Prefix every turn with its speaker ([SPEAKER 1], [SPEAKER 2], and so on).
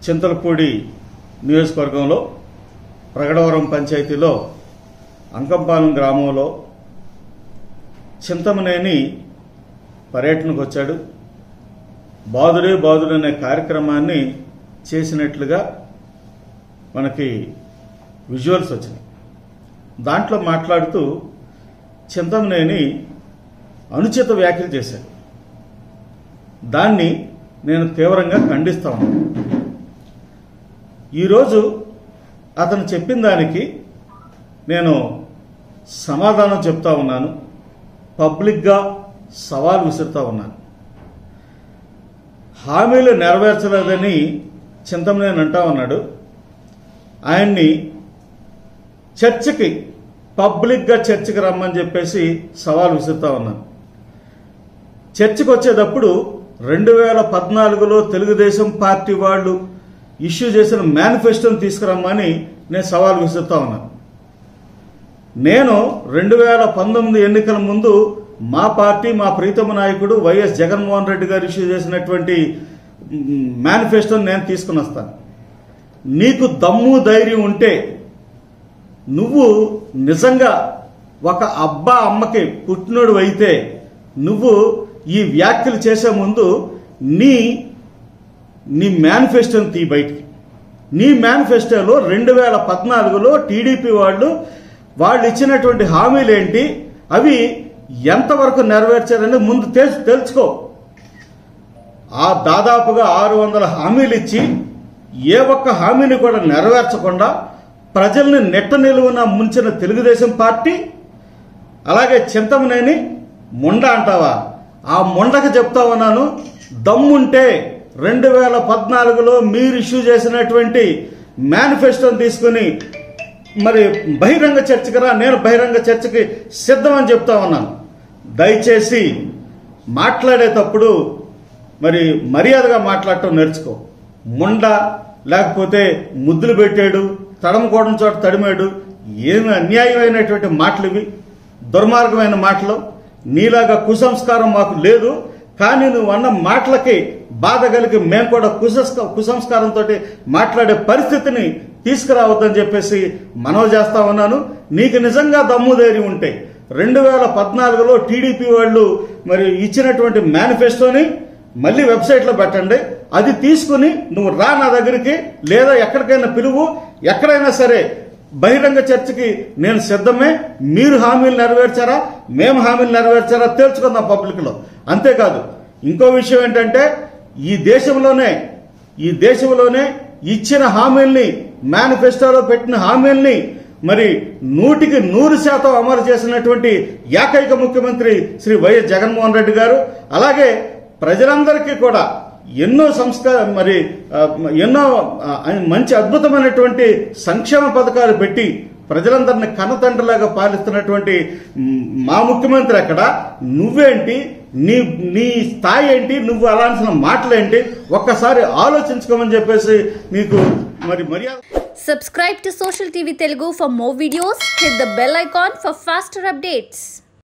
[SPEAKER 1] చింతలపూడి నియోజకవర్గంలో ప్రగడవరం పంచాయతీలో అంకంపాలెం గ్రామంలో చింతమనేని పర్యటనకు వచ్చాడు. బాదుడే బాదుడు అనే కార్యక్రమాన్ని చేసినట్లుగా మనకి విజువల్స్ వచ్చినాయి. దాంట్లో మాట్లాడుతూ చింతమనేని అనుచిత వ్యాఖ్యలు చేశాడు. దాన్ని నేను తీవ్రంగా ఖండిస్తా ఉన్నాను. ఈరోజు అతను చెప్పిన దానికి నేను సమాధానం చెప్తా ఉన్నాను. పబ్లిక్గా సవాల్ విసురుతా ఉన్నాను. హామీలు నెరవేర్చలేదని చింతమనేని అంటా ఉన్నాడు. ఆయన్ని చర్చకి పబ్లిక్గా చర్చకి రమ్మని చెప్పేసి సవాల్ విసురుతా ఉన్నాను. చర్చకు వచ్చేటప్పుడు 2014లో తెలుగుదేశం పార్టీ వాళ్ళు ఇష్యూ చేసిన మేనిఫెస్టోని తీసుకురమ్మని నేను సవాల్ విసురుతా ఉన్నాను. నేను 2019 ఎన్నికల ముందు మా పార్టీ మా ప్రీతమ నాయకుడు వైఎస్ జగన్మోహన్ రెడ్డి గారు ఇష్యూ చేసినటువంటి మేనిఫెస్టోని నేను తీసుకుని వస్తాను. నీకు దమ్ము ధైర్యం ఉంటే నువ్వు నిజంగా ఒక అబ్బా అమ్మకి పుట్టినోడు అయితే నువ్వు ఈ వ్యాఖ్యలు చేసే ముందు నీ మేనిఫెస్టోని తీ బయటికి. నీ మేనిఫెస్టోలో 2014లో టీడీపీ వాళ్ళు ఇచ్చినటువంటి హామీలు ఏంటి, అవి ఎంతవరకు నెరవేర్చారని ముందు తెలుసుకో. ఆ దాదాపుగా 600 హామీలు ఇచ్చి ఏ ఒక్క హామీని కూడా నెరవేర్చకుండా ప్రజల్ని నెట్ట నిలువున ముంచిన తెలుగుదేశం పార్టీ, అలాగే చింతమనేని ముండ అంటావా? ఆ ముండకు చెప్తా ఉన్నాను, దమ్ముంటే 2014లో మీరు ఇష్యూ చేసినటువంటి మేనిఫెస్టోని తీసుకుని మరి బహిరంగ చర్చకి రా. నేను బహిరంగ చర్చకి సిద్ధమని చెప్తా ఉన్నాను. దయచేసి మాట్లాడేటప్పుడు మరి మర్యాదగా మాట్లాడటం నేర్చుకో. ముండ లేకపోతే ముద్దులు పెట్టాడు, తడమకోవడం చోట తడిమాడు, ఏమి అన్యాయమైనటువంటి మాటలు ఇవి, దుర్మార్గమైన మాటలు. నీలాగా కుసంస్కారం మాకు లేదు, కానీ నువ్వు అన్న మాటలకి బాధ కలిగి మేము కూడా కుసంస్కారంతో మాట్లాడే పరిస్థితిని తీసుకురావద్దని చెప్పేసి మనవి చేస్తా ఉన్నాను. నీకు నిజంగా దమ్ము ధైర్యం ఉంటే 2014లో టీడీపీ వాళ్ళు మరి ఇచ్చినటువంటి మేనిఫెస్టోని మళ్ళీ వెబ్సైట్లో పెట్టండి. అది తీసుకుని నువ్వు రా నా దగ్గరికి, లేదా ఎక్కడికైనా పిలువు. ఎక్కడైనా సరే బహిరంగ చర్చకి నేను సిద్ధమే. మీరు హామీలు నెరవేర్చారా, మేము హామీలు నెరవేర్చారా తేల్చుకుందాం పబ్లిక్లో. అంతేకాదు ఇంకో విషయం ఏంటంటే, ఈ దేశంలోనే ఇచ్చిన హామీల్ని, మేనిఫెస్టోలో పెట్టిన హామీల్ని మరి 100% అమలు చేసినటువంటి ఏకైక ముఖ్యమంత్రి శ్రీ వైఎస్ జగన్మోహన్ రెడ్డి గారు. అలాగే ప్రజలందరికీ కూడా ఎన్నో మంచి అద్భుతమైనటువంటి సంక్షేమ పథకాలు పెట్టి ప్రజలందరినీ కన్నతండ్రిలాగా పాలిస్తున్నటువంటి మా ముఖ్యమంత్రి ఎక్కడ, నువ్వేంటి, నీ స్థాయి ఏంటి, నువ్వు అలాంటి మాటలేంటి, ఒక్కసారి ఆలోచించుకోమని చెప్పేసి నీకు మరి మర్యాద.
[SPEAKER 2] Subscribe to Social TV Telugu for more videos. Hit the bell icon for faster updates.